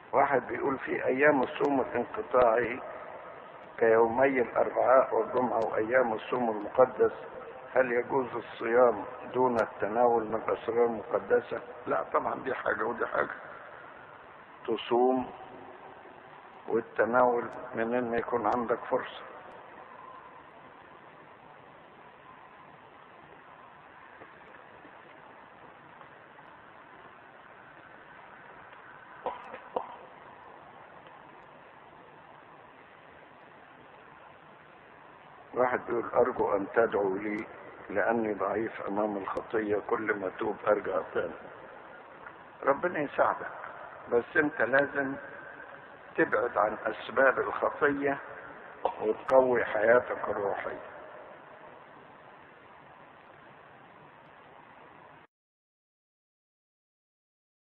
واحد بيقول في ايام الصوم الانقطاعي كيومي الاربعاء والجمعة وايام الصوم المقدس، هل يجوز الصيام دون التناول من الاسرار المقدسة؟ لا طبعا، دي حاجة ودي حاجة. تصوم والتناول من ان يكون عندك فرصة. واحد يقول ارجو ان تدعو لي لاني ضعيف امام الخطية، كل ما توب ارجع تاني. ربنا يساعدك، بس انت لازم تبعد عن اسباب الخطية وتقوي حياتك الروحية.